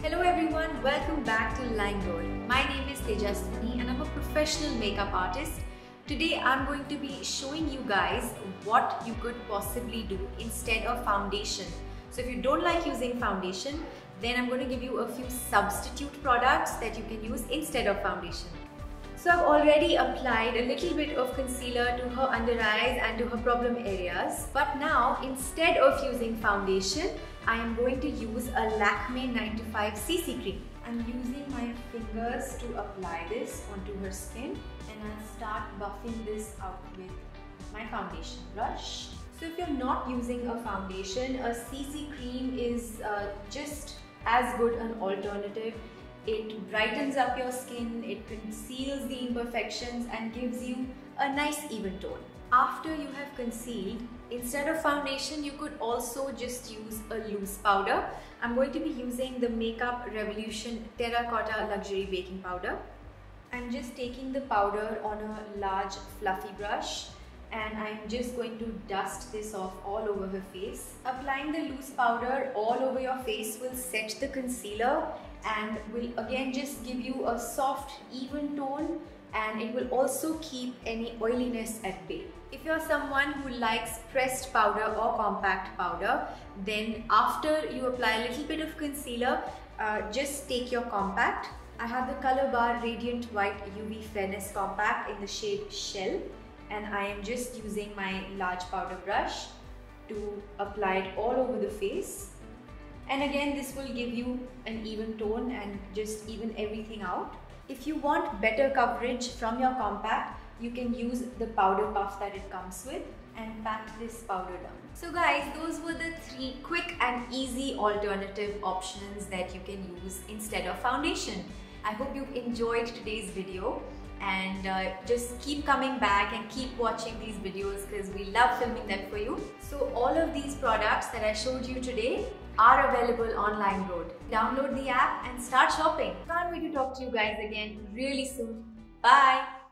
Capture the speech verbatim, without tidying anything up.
Hello everyone, welcome back to LimeRoad. My name is Tejavini and I'm a professional makeup artist. Today I'm going to be showing you guys what you could possibly do instead of foundation. So if you don't like using foundation, then I'm going to give you a few substitute products that you can use instead of foundation. So I've already applied a little bit of concealer to her under eyes and to her problem areas. But now, instead of using foundation, I am going to use a Lakme nine to five C C cream. I'm using my fingers to apply this onto her skin and I'll start buffing this out with my foundation brush. So if you're not using a foundation, a C C cream is uh, just as good an alternative. It brightens up your skin, it conceals the imperfections and gives you a nice even tone. After you have concealed, instead of foundation, you could also just use a loose powder. I'm going to be using the Makeup Revolution Terracotta Luxury Baking Powder. I'm just taking the powder on a large fluffy brush and I'm just going to dust this off all over her face. Applying the loose powder all over your face will set the concealer and will again just give you a soft, even tone, and it will also keep any oiliness at bay. If you're someone who likes pressed powder or compact powder, then after you apply a little bit of concealer, uh, just take your compact. I have the Color Bar Radiant White U V Fairness Compact in the shade Shell, and I am just using my large powder brush to apply it all over the face. And again, this will give you an even tone and just even everything out. If you want better coverage from your compact, you can use the powder puff that it comes with and pat this powder down. So guys, those were the three quick and easy alternative options that you can use instead of foundation. I hope you enjoyed today's video and uh, just keep coming back and keep watching these videos because we love filming them for you. So all of these products that I showed you today are available on LimeRoad. Download the app and start shopping. Can't wait to talk to you guys again really soon. Bye!